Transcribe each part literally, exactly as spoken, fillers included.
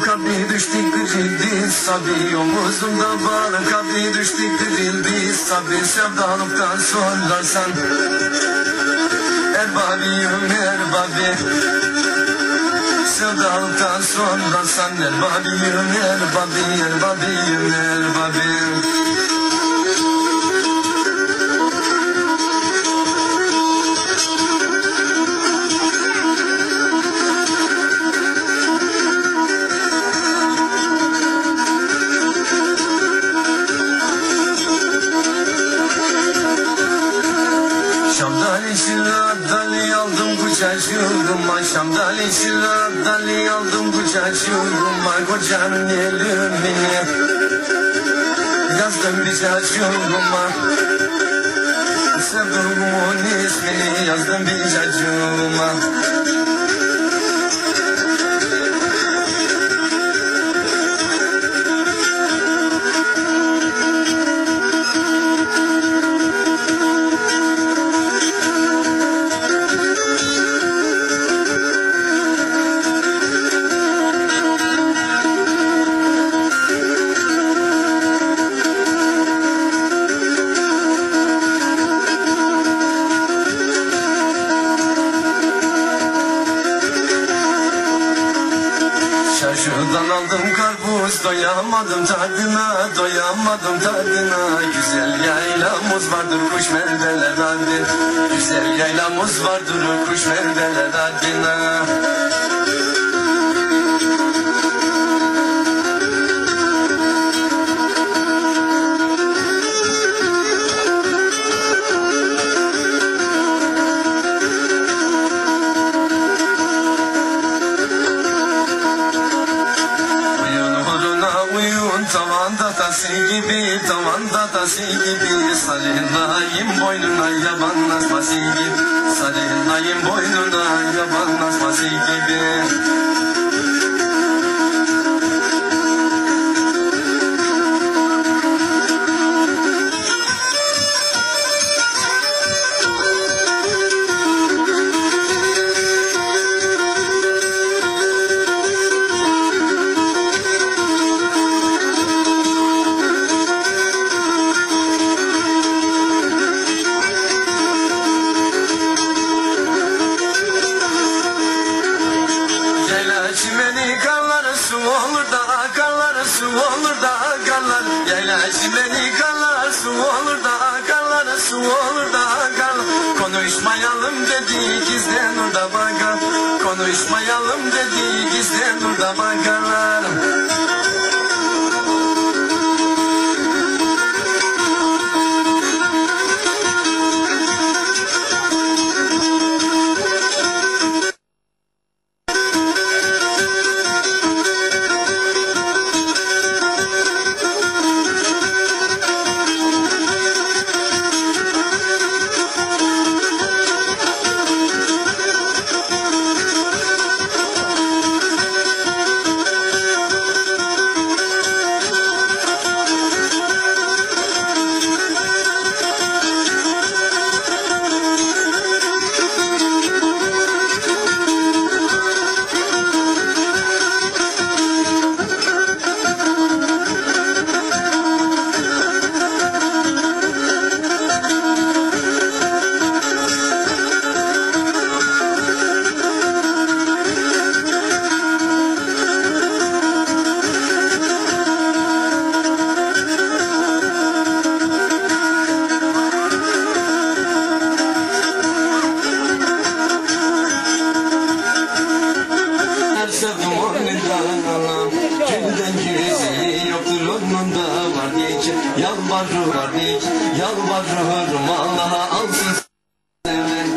kalbi düştü kırıldı sabi, omuzumda bağlı kalbi düştü kırıldı sabi, sevdalıktan sonra sen erbabiyim erbabi, sevdalıktan sonra sen erbabiyim erbabi, erbabiyim erbabi. Şamdali şiradali aldım kucacığıma, Şamdali şiradali aldım kucacığıma, kocanın elini yazdım bicacığıma, sevduğumun ismini yazdım bicacığıma. Şuradan aldım karpuz, doyamadım tadına, doyamadım tadına. Güzel yaylamız vardır, kuş merveler adın. Güzel yaylamız vardır, kuş merveler adına. Tavanda tası gibi, tavanda tası gibi, sarılayım boynuna yabanlaşması gibi, sarılayım boynuna yabanlaşması gibi. Çimeni karlar su olur da akarlar, su olur da akarlar. Yayla çimeni karlar su olur da akarlar, su olur da akarlar. Konuşmayalım dedi gizlen orada bakar, konuşmayalım dedi gizlen orada bakarlar. Yalvarırım, yalvarırım Allah'a alsın seni.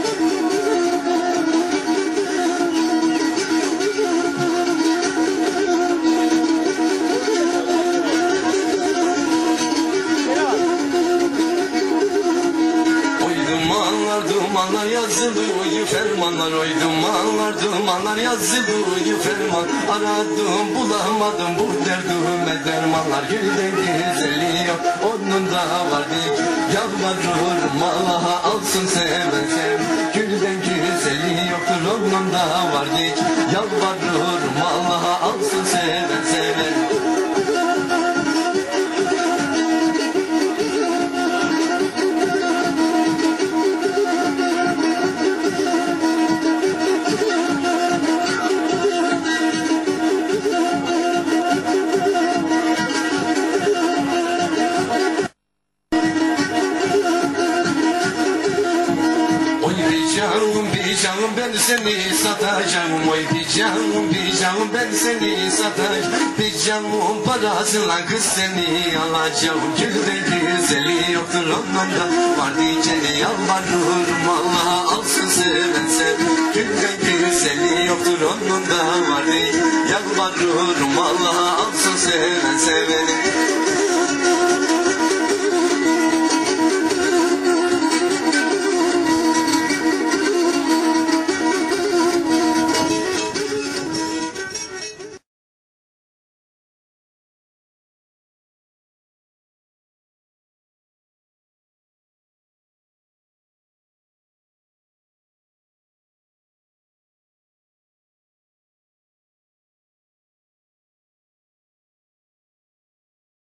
Oy dumanlar, dumanlar yazılıyor fermanlar. Oy dumanlar, dumanlar yazılıyor ferman. Aradım bulamadım bu derdime dermanlar. Gülden güzeli yok onun da var dik. Yalvarırım Allah'a alsın seven sev. Gülden güzeli yoktur onun onunda var dik. Yalvarırım Allah'a alsın seven seven. Canım bir canım ben seni satacağım. Oy bir canım bir canım ben seni satacağım. Bir canım parasıyla kız seni alacağım. Gülde güzeli yoktur onunda var diyeceğini yalvarırım Allah'a alsın seven seven. Gülde güzeli yoktur onunda var diye yalvarırım Allah'a alsın seven seveni.